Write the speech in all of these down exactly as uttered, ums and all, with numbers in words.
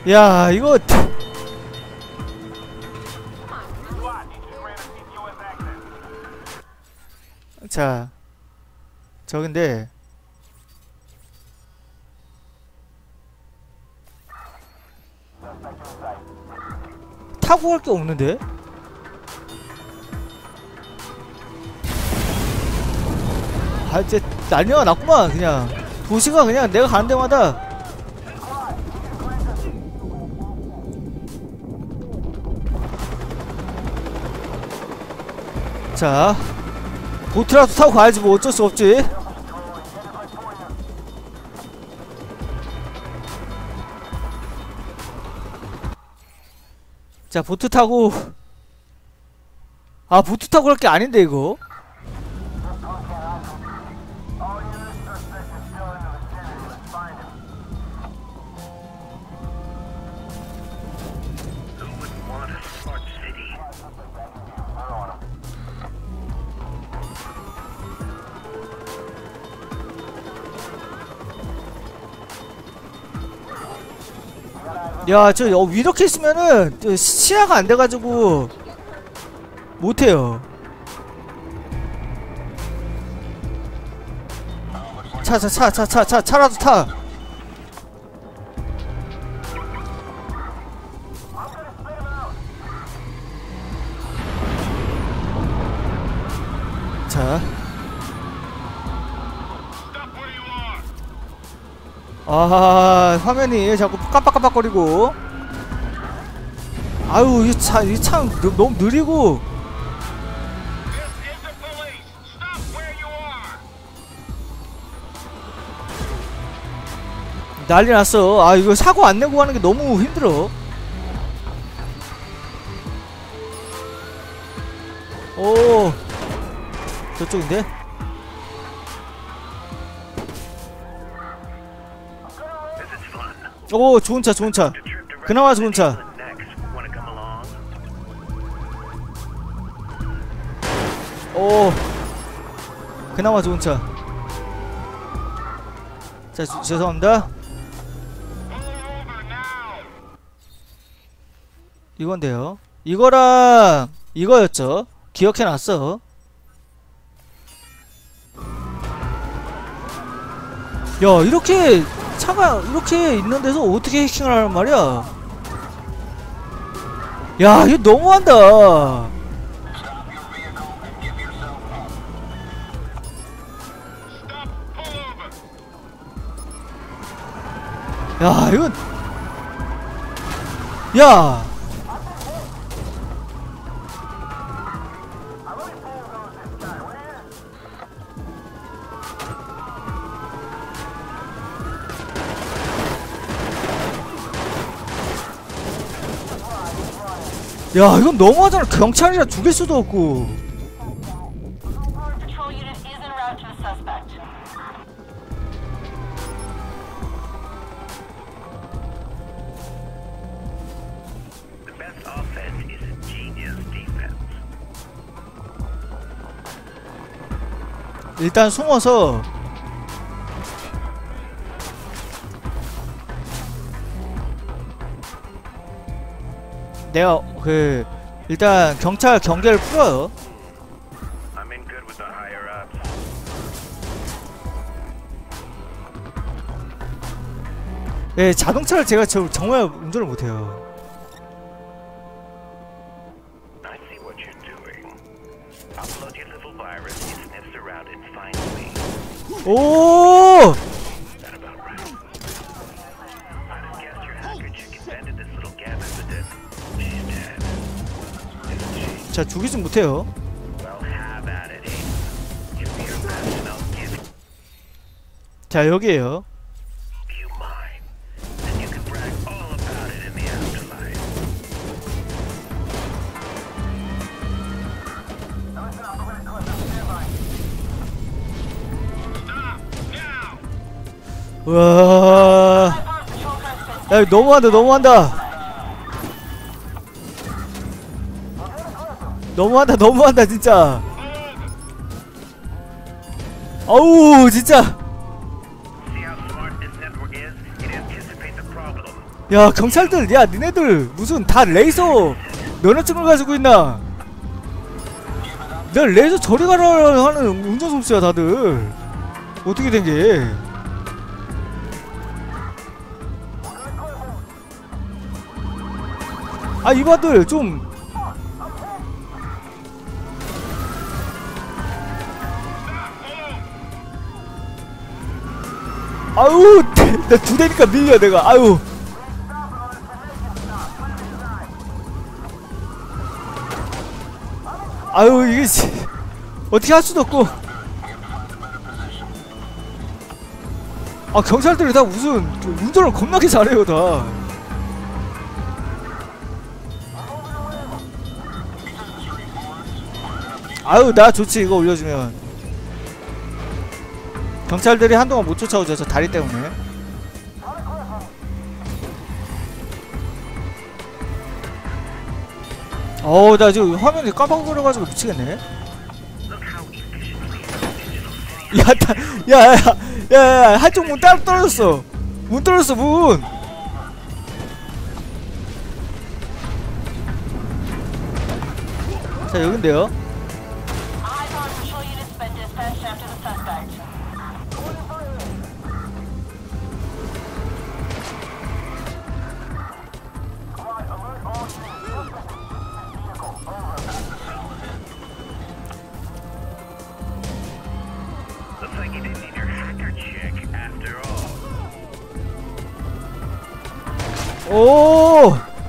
야 이거 자 저긴데 타고 갈 게 없는데? 아 이제 난리가 났구만. 그냥 도시가 그냥 내가 가는 데마다 자 보트라도 타고 가야지 뭐 어쩔 수 없지. 자 보트 타고 아 보트 타고 갈 게 아닌데 이거. 야, 저 이렇게 있으면은 시야가 안 돼가지고 못해요. 차, 차, 차, 차, 차, 차, 차라도 타. 자. 아, 화면이 자꾸 깜빡깜빡거리고. 아유, 이 차, 이 차 너무 느리고. 난리 났어. 아, 이거 사고 안 내고 가는 게 너무 힘들어. 오, 저쪽인데? 오, 좋은 차, 좋은 차. 그나마 좋은 차. 오, 그나마 좋은 차. 자, 주, 죄송합니다. 이건데요. 이거랑 이거였죠. 기억해놨어. 야, 이렇게 차가 이렇게 있는 데서 어떻게 해킹을 하란 말이야? 야, 이거 너무한다. 야, 이건 야. 야, 이건 너무하잖아. 경찰이라 죽일 수도 없고. 일단 숨어서 내가 그 일단 경찰 경계를 풀어요. 네, 자동차를 제가 저, 정말 운전을 못해요. 오! 자, 죽이진 못해요. 자, 여기에요. 우와. 야, 이거 너무한다, 너무한다. 너무한다, 너무한다, 진짜. 어우, 진짜. 야 경찰들, 야 니네들 무슨 다 레이서 면허증을 가지고 있나? 내가 레이저 저리 가라 하는 운전솜씨야 다들. 어떻게 된게? 아 이봐들 좀. 아유 나 두 대니까 밀려 내가. 아유 아유 이게 어떻게 할 수도 없고. 아 경찰들이 다 무슨 운전을 겁나게 잘해요 다. 아유 나 좋지 이거 올려주면. 경찰들이 한동안 못 쫓아오죠 저 다리 때문에. 어우 나 지금 화면이 깜빡거려가지고 미치겠네. 야야야야 한쪽 문 따로 떨어졌어. 문 떨어졌어 문. 자 여긴데요. 오!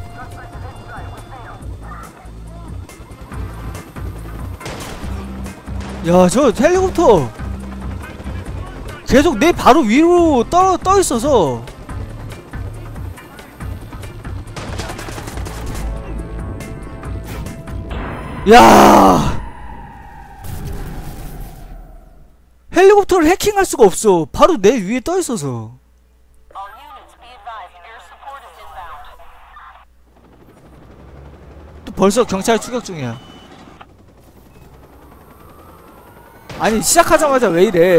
야, 저 헬리콥터 계속 내 바로 위로 떠, 떠 있어서. 야! 헬리콥터를 해킹할 수가 없어. 바로 내 위에 떠 있어서. 또 벌써 경찰 추격 중이야. 아니 시작하자마자 왜 이래.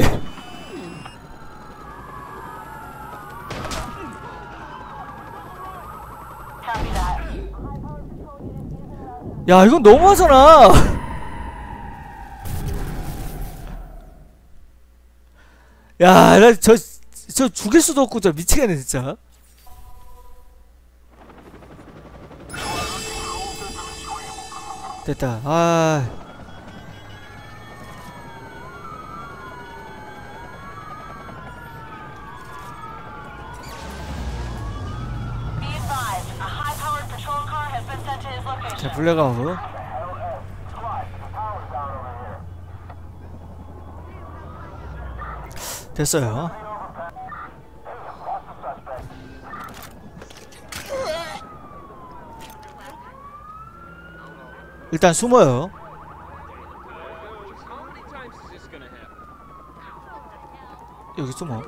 야 이건 너무하잖아. 야 나 저 저 죽일 수도 없고 저 미치겠네 진짜. 됐다. 아 자 블랙아웃 됐어요. 일단 숨어요. 여기 숨어.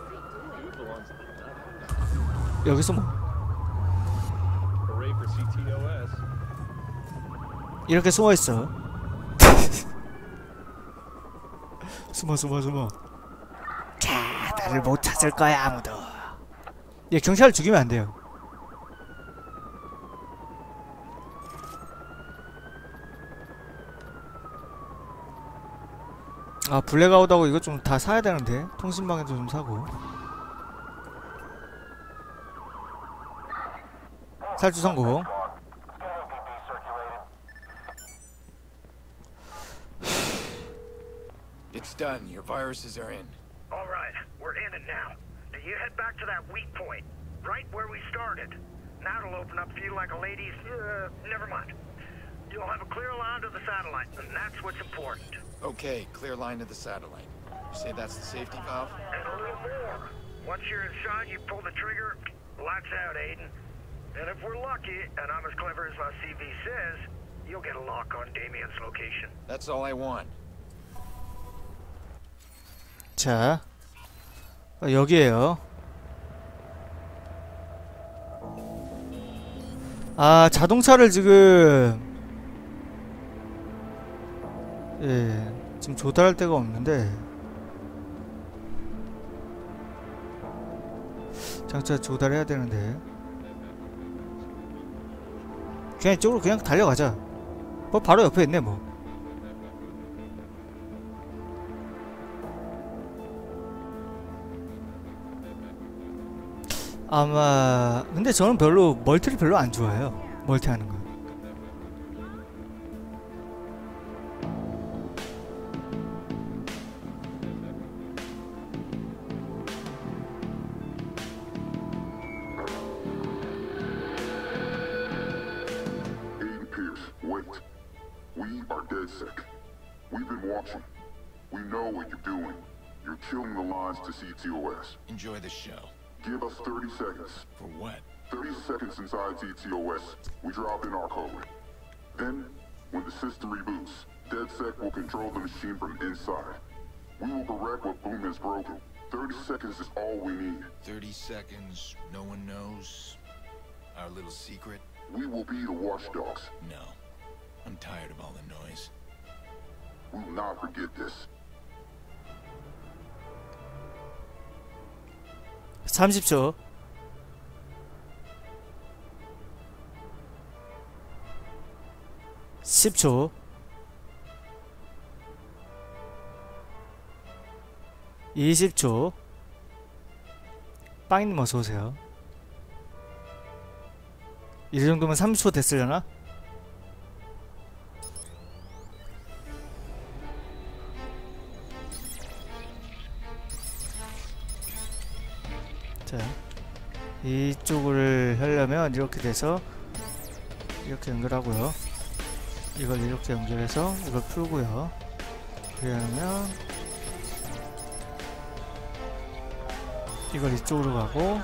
여기 숨어. 이렇게 숨어있어. 숨어 숨어 숨어. 자 나를 못 찾을 거야 아무도. 얘 경찰을 죽이면 안 돼요. 아 블랙아웃하고 이것 좀 다 사야 되는데. 통신망에도 좀 사고. 살주 성공. It's done. Your viruses are in. All right, we're in it now. Now you head back to that weak point, right where we started. Now it'll open up for you like a lady's. Uh, never mind. You'll have a clear line to the satellite, and that's what's important. Okay, clear line to the satellite. You say that's the safety valve? And a little more. Once you're inside, you pull the trigger. Lights out, Aiden. And if we're lucky, and I'm as clever as my C V says, you'll get a lock on Damien's location. That's all I want. 자 어, 여기에요. 아 자동차를 지금 예 지금 조달할 데가 없는데 자동차 조달해야 되는데 그냥 이쪽으로 그냥 달려가자. 뭐 바로 옆에 있네 뭐. 아마 근데 저는 별로 멀티를 별로 안 좋아해요. 멀티하는 거. Wait. We are DedSec. We've been watching. We know what you're doing. You're killing the lines to C T O S. Enjoy the show. Give us thirty seconds. For what? thirty seconds inside C T O S, we drop in our code. Then, when the system reboots, DedSec will control the machine from inside. We will correct what Boom has broken. thirty seconds is all we need. thirty seconds, no one knows? Our little secret? We will be the watchdogs. No. I'm tired of all the noise. We will not forget this. 삼십 초. 십 초. 이십 초. 빵님 어서오세요. 이 정도면 삼십 초 됐으려나? 자, 이쪽을 하려면 이렇게 돼서 이렇게 연결하고요. 이걸 이렇게 연결해서 이걸 풀고요. 그러면 이걸 이쪽으로 가고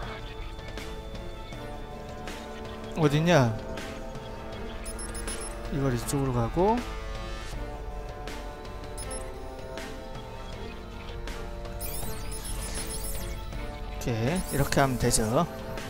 어딨냐? 이걸 이쪽으로 가고 이렇게 이렇게 하면 되죠.